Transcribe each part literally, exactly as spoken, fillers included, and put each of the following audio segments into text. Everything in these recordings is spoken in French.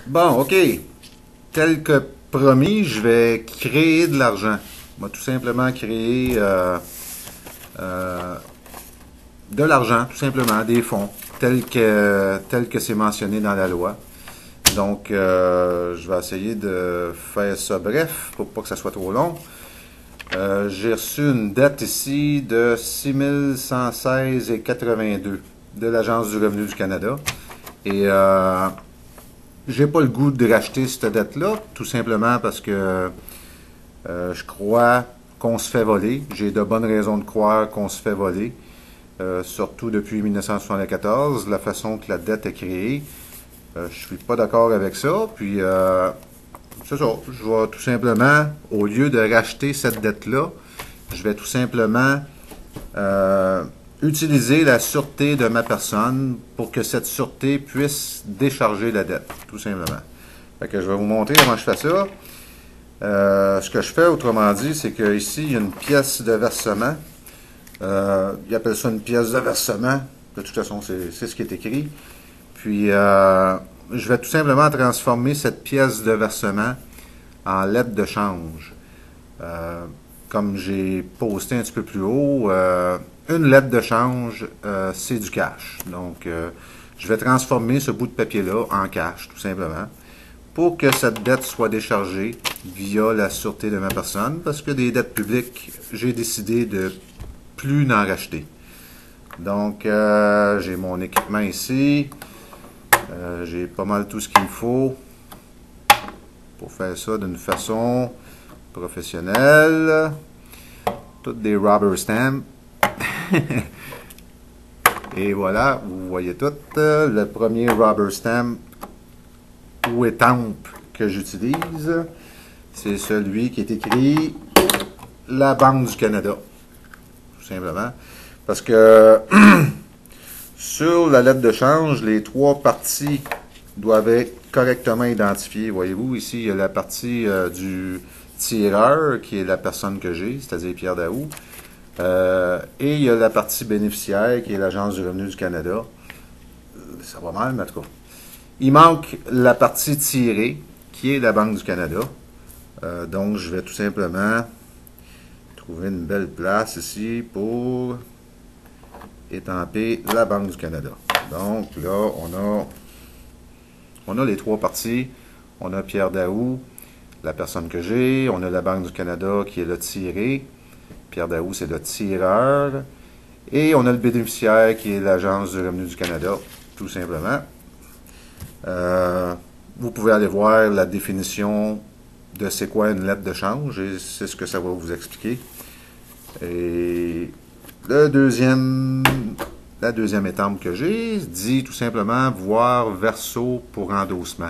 Bon, OK. Tel que promis, je vais créer de l'argent. Je vais tout simplement créer euh, euh, de l'argent, tout simplement, des fonds, tel que, tel que c'est mentionné dans la loi. Donc, euh, je vais essayer de faire ça bref pour pas que ça soit trop long. Euh, j'ai reçu une dette ici de six mille cent seize virgule quatre-vingt-deux de l'Agence du revenu du Canada. Et euh, j'ai pas le goût de racheter cette dette-là, tout simplement parce que euh, je crois qu'on se fait voler. J'ai de bonnes raisons de croire qu'on se fait voler, euh, surtout depuis mille neuf cent soixante-quatorze, la façon que la dette est créée. Euh, je suis pas d'accord avec ça. Puis, euh, c'est ça. Je vais tout simplement, au lieu de racheter cette dette-là, je vais tout simplement euh, utiliser la sûreté de ma personne pour que cette sûreté puisse décharger la dette, tout simplement. Fait que je vais vous montrer comment je fais ça. Euh, ce que je fais, autrement dit, c'est qu'ici, il y a une pièce de versement. Euh, ils appellent ça une pièce de versement. De toute façon, c'est ce qui est écrit. Puis, euh, je vais tout simplement transformer cette pièce de versement en lettre de change. Euh, comme j'ai posté un petit peu plus haut, euh, une lettre de change, euh, c'est du cash. Donc, euh, je vais transformer ce bout de papier-là en cash, tout simplement, pour que cette dette soit déchargée via la sûreté de ma personne, parce que des dettes publiques, j'ai décidé de plus n'en racheter. Donc, euh, j'ai mon équipement ici. Euh, j'ai pas mal tout ce qu'il me faut pour faire ça d'une façon professionnelle. Toutes des rubber stamps. Et voilà, vous voyez tout. Le premier rubber stamp ou étampe que j'utilise, c'est celui qui est écrit la Banque du Canada. Tout simplement. Parce que sur la lettre de change, les trois parties doivent être correctement identifiées. Voyez-vous, ici, il y a la partie euh, du tireur, qui est la personne que j'ai, c'est-à-dire Pierre Daou. Euh, et il y a la partie bénéficiaire, qui est l'Agence du revenu du Canada. Ça va mal, mais en tout cas. Il manque la partie tirée, qui est la Banque du Canada. Euh, donc, je vais tout simplement trouver une belle place ici pour étamper la Banque du Canada. Donc, là, on a, on a les trois parties. On a Pierre Daou, la personne que j'ai. On a la Banque du Canada, qui est le tiré. Pierre Daou, c'est le tireur. Et on a le bénéficiaire, qui est l'Agence du revenu du Canada, tout simplement. Euh, vous pouvez aller voir la définition de c'est quoi une lettre de change, et c'est ce que ça va vous expliquer. Et le deuxième, la deuxième étampe que j'ai dit tout simplement voir verso pour endossement.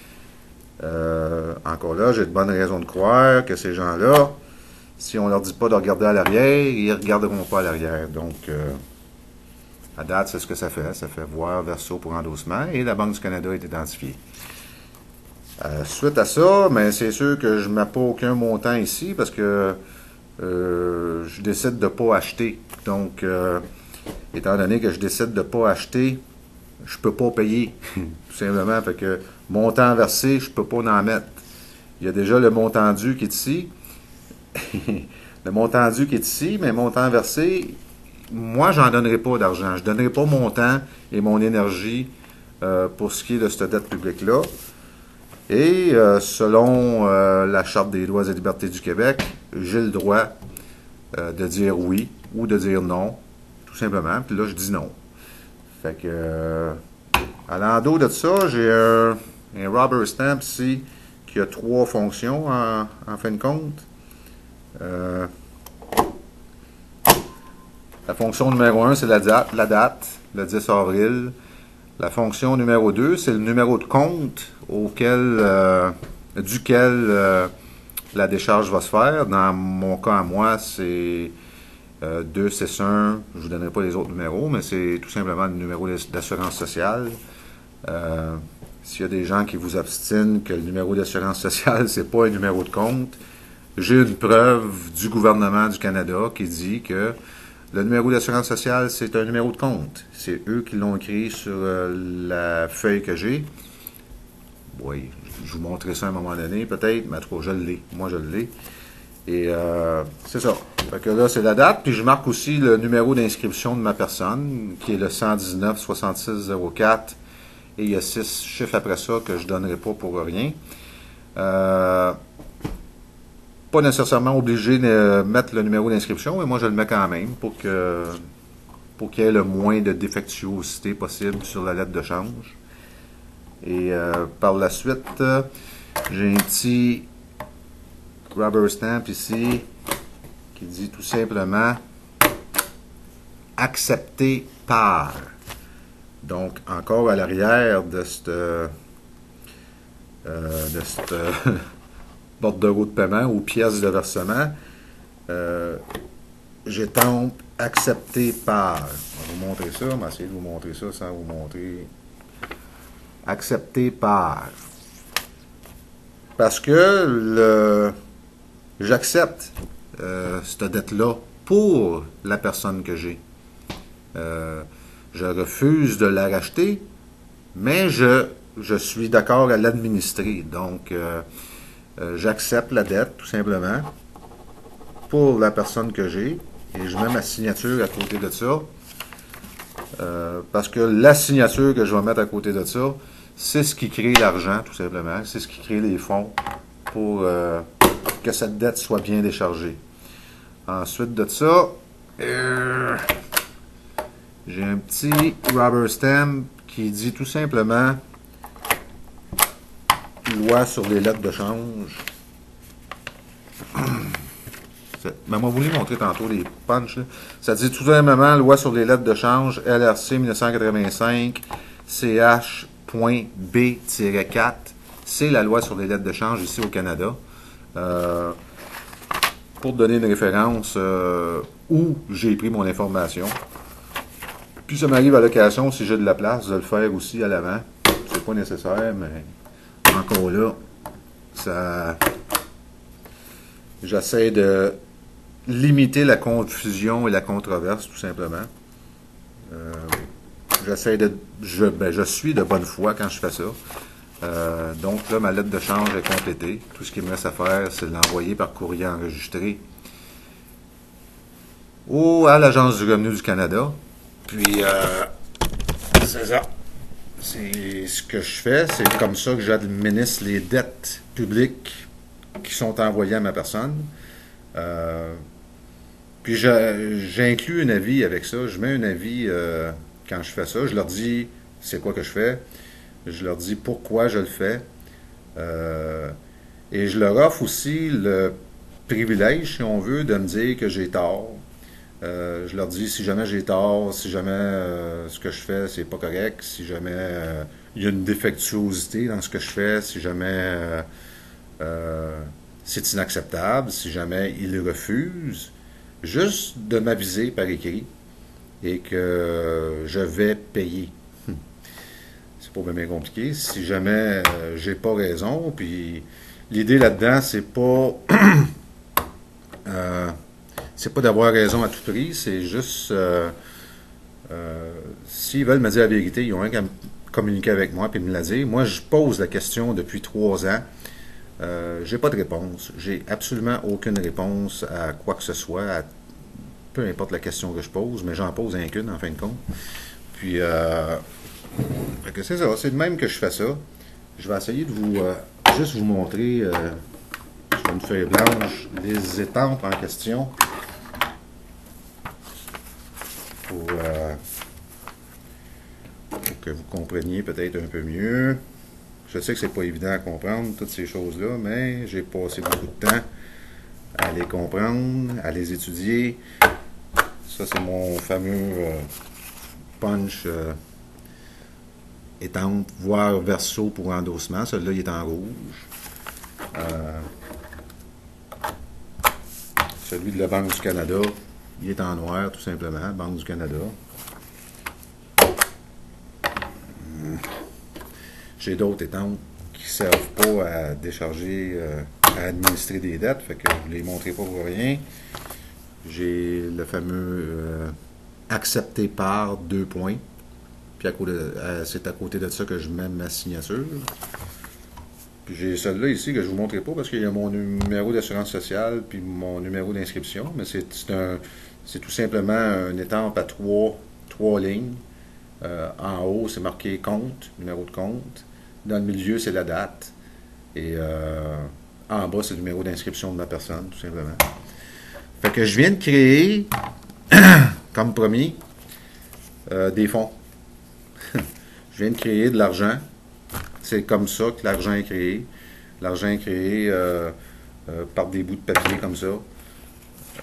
Euh, encore là, j'ai de bonnes raisons de croire que ces gens-là, si on leur dit pas de regarder à l'arrière, ils ne regarderont pas à l'arrière. Donc, euh, à date, c'est ce que ça fait. Ça fait voir verso pour endossement et la Banque du Canada est identifiée. Euh, suite à ça, ben, c'est sûr que je ne mets pas aucun montant ici parce que euh, je décide de ne pas acheter. Donc, euh, étant donné que je décide de ne pas acheter, je ne peux pas payer. Tout simplement. Fait que montant versé, je ne peux pas en mettre. Il y a déjà le montant dû qui est ici. Le montant dû qui est ici, mais montant versé, moi, j'en donnerai pas d'argent. Je ne donnerai pas mon temps et mon énergie euh, pour ce qui est de cette dette publique-là. Et euh, selon euh, la Charte des droits et libertés du Québec, j'ai le droit euh, de dire oui ou de dire non, tout simplement. Puis là, je dis non. Fait que, euh, à l'endos de ça, j'ai un, un rubber stamp ici qui a trois fonctions en, en fin de compte. Euh, la fonction numéro un, c'est la date, la date, le dix avril. La fonction numéro deux, c'est le numéro de compte auquel, euh, duquel euh, la décharge va se faire. Dans mon cas à moi, c'est euh, deux six un. Je ne vous donnerai pas les autres numéros, mais c'est tout simplement le numéro d'assurance sociale. Euh, S'il y a des gens qui vous obstinent que le numéro d'assurance sociale, c'est pas un numéro de compte, j'ai une preuve du gouvernement du Canada qui dit que le numéro d'assurance sociale, c'est un numéro de compte. C'est eux qui l'ont écrit sur euh, la feuille que j'ai. Oui, je vous montrerai ça à un moment donné, peut-être, mais en tout cas, je l'ai. Moi, je l'ai. Et euh, c'est ça. Fait que là, c'est la date. Puis je marque aussi le numéro d'inscription de ma personne, qui est le cent dix-neuf soixante-six zéro quatre. Et il y a six chiffres après ça que je ne donnerai pas pour rien. Euh, pas nécessairement obligé de mettre le numéro d'inscription, mais moi, je le mets quand même pour que pour qu'il y ait le moins de défectuosité possible sur la lettre de change. Et euh, par la suite, euh, j'ai un petit rubber stamp ici qui dit tout simplement accepté par. Donc, encore à l'arrière de cette, euh, de cette euh, bordereau de paiement ou pièce de versement, euh, j'étampe accepté par. On va vous montrer ça, on va essayer de vous montrer ça sans vous montrer. Accepté par. Parce que le j'accepte euh, cette dette-là pour la personne que j'ai. Euh, je refuse de la racheter, mais je, je suis d'accord à l'administrer. Donc, euh, euh, j'accepte la dette, tout simplement, pour la personne que j'ai, et je mets ma signature à côté de ça, euh, parce que la signature que je vais mettre à côté de ça, c'est ce qui crée l'argent, tout simplement. C'est ce qui crée les fonds pour euh, que cette dette soit bien déchargée. Ensuite de ça, euh, j'ai un petit rubber stamp qui dit tout simplement loi sur les lettres de change. Mais moi, vous voulez montrer tantôt les punchs. Là. Ça dit tout simplement loi sur les lettres de change L R C mille neuf cent quatre-vingt-cinq C H B quatre. C'est la loi sur les lettres de change ici au Canada. Euh, pour donner une référence euh, où j'ai pris mon information. Puis ça m'arrive à l'occasion, si j'ai de la place, de le faire aussi à l'avant. C'est pas nécessaire, mais encore là, ça. J'essaie de limiter la confusion et la controverse, tout simplement. Euh, J'essaie de. Je, ben, je suis de bonne foi quand je fais ça. Euh, donc là, ma lettre de change est complétée. Tout ce qu'il me reste à faire, c'est de l'envoyer par courrier enregistré ou à l'Agence du revenu du Canada. Puis, euh, c'est ça. C'est ce que je fais. C'est comme ça que j'administre les dettes publiques qui sont envoyées à ma personne. Euh, puis, j'inclus un avis avec ça. Je mets un avis euh, quand je fais ça. Je leur dis c'est quoi que je fais. Je leur dis pourquoi je le fais. Euh, et je leur offre aussi le privilège, si on veut, de me dire que j'ai tort. Euh, je leur dis si jamais j'ai tort, si jamais euh, ce que je fais c'est pas correct, si jamais euh, il y a une défectuosité dans ce que je fais, si jamais euh, euh, c'est inacceptable, si jamais ils refusent, juste de m'aviser par écrit et que je vais payer. C'est pas bien compliqué. Si jamais euh, j'ai pas raison, puis l'idée là-dedans, c'est pas euh, c'est pas d'avoir raison à tout prix, c'est juste euh, euh, s'ils veulent me dire la vérité, ils ont rien qu'à communiquer avec moi et me la dire. Moi, je pose la question depuis trois ans. Euh, j'ai pas de réponse. J'ai absolument aucune réponse à quoi que ce soit, à peu importe la question que je pose, mais j'en pose un qu'une en fin de compte. Puis euh, c'est ça, c'est de même que je fais ça. Je vais essayer de vous euh, juste vous montrer euh, sur une feuille blanche les étampes en question pour, euh, pour que vous compreniez peut-être un peu mieux. Je sais que c'est pas évident à comprendre toutes ces choses-là, mais j'ai passé beaucoup de temps à les comprendre, à les étudier. Ça, c'est mon fameux euh, punch euh, étampe, voire verso pour endossement. Celui-là, il est en rouge. Euh, celui de la Banque du Canada, il est en noir, tout simplement. Banque du Canada. Hum. J'ai d'autres étampes qui ne servent pas à décharger, euh, à administrer des dettes, fait que je ne les montrerai pas pour rien. J'ai le fameux euh, accepté par deux points. Puis c'est à côté de ça que je mets ma signature. Puis j'ai celui-là ici que je ne vous montrerai pas parce qu'il y a mon numéro d'assurance sociale puis mon numéro d'inscription, mais c'est un c'est tout simplement un étampe à trois, trois lignes. Euh, en haut, c'est marqué compte, numéro de compte. Dans le milieu, c'est la date. Et euh, en bas, c'est le numéro d'inscription de ma personne, tout simplement. Fait que je viens de créer, comme promis, euh, des fonds. Je viens de créer de l'argent. C'est comme ça que l'argent est créé. L'argent est créé euh, euh, par des bouts de papier comme ça. Euh,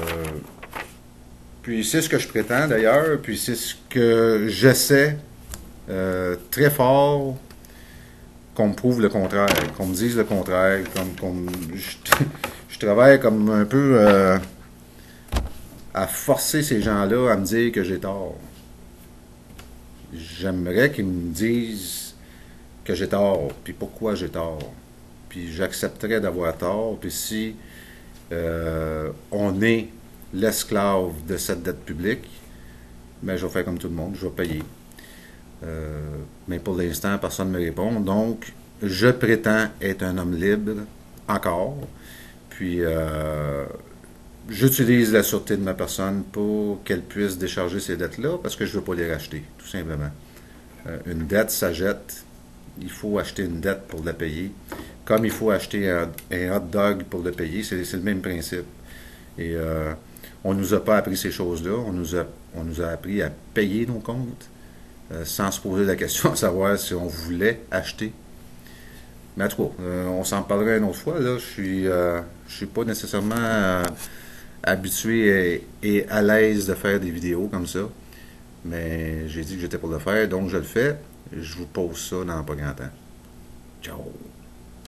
puis c'est ce que je prétends d'ailleurs, puis c'est ce que j'essaie euh, très fort qu'on me prouve le contraire, qu'on me dise le contraire, comme, comme je, je travaille comme un peu euh, à forcer ces gens-là à me dire que j'ai tort. J'aimerais qu'ils me disent que j'ai tort, puis pourquoi j'ai tort. Puis j'accepterais d'avoir tort, puis si euh, on est l'esclave de cette dette publique, ben je vais faire comme tout le monde, je vais payer. Euh, mais pour l'instant, personne ne me répond. Donc, je prétends être un homme libre, encore. Puis, euh, j'utilise la sûreté de ma personne pour qu'elle puisse décharger ces dettes-là, parce que je ne veux pas les racheter, tout simplement. Euh, une dette, ça jette. Il faut acheter une dette pour la payer. Comme il faut acheter un, un hot dog pour le payer, c'est le même principe. Et euh, on ne nous a pas appris ces choses-là. On nous a, on nous a appris à payer nos comptes euh, sans se poser la question de savoir si on voulait acheter. Mais en tout cas, euh, on s'en parlera une autre fois. Là. Je suis, euh, je suis pas nécessairement euh, habitué et, et à l'aise de faire des vidéos comme ça. Mais j'ai dit que j'étais pour le faire, donc je le fais. Je vous pose ça dans pas grand temps. Ciao!